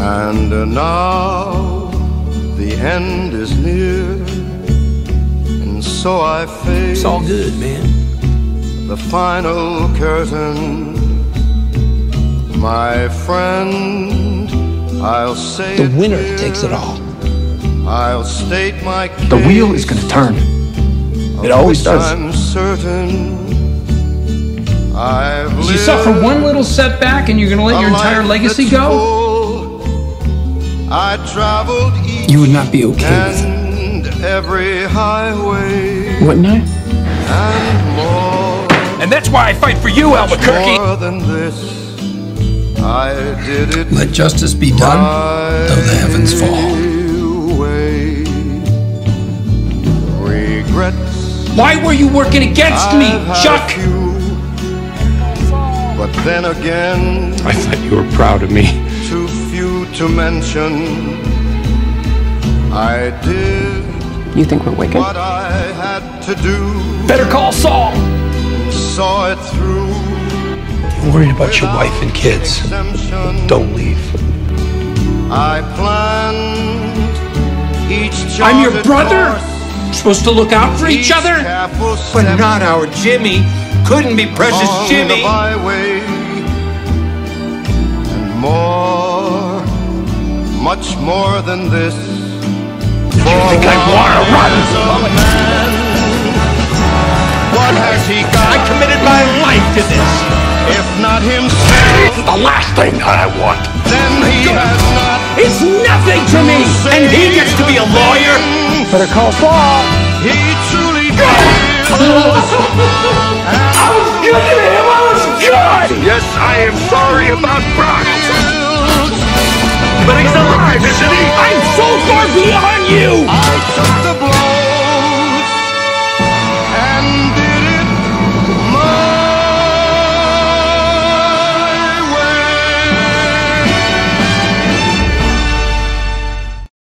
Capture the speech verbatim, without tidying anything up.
And now the end is near, and so I face It's all good, man. the final curtain. My friend, I'll say The it winner clear. takes it all. I'll state my case. The wheel is gonna turn. It always does. I'm certain I've You suffer one little setback and you're going to let your entire legacy go? I traveled each You would not be okay with it. and every highway Wouldn't I? and more. And that's why I fight for you, Albuquerque. More than this, I did it. Let justice be done, though the heavens fall. Way. Regrets. Why were you working against me, I've had Chuck? a few, but then again, I thought you were proud of me. too few to mention. I did You think we're wicked? what I had to do, Better call Saul. saw it through. I'm worried about your wife and kids. Exemption. Don't leave. I planned each I'm your charted brother. course, Supposed to look out for each other? careful But step not our Jimmy. Couldn't be precious on Jimmy. the byway, and more, much more than this. You think I wanna run? What has he got? I committed my life to this. If not himself, The last thing I want. then he has not. It's nothing to me. And he gets to be a lawyer. Better call Saul. He truly did. I was good to him. I was good. Yes, I am sorry about Brock. But he's alive, isn't he? I'm so far beyond you. I took the blow.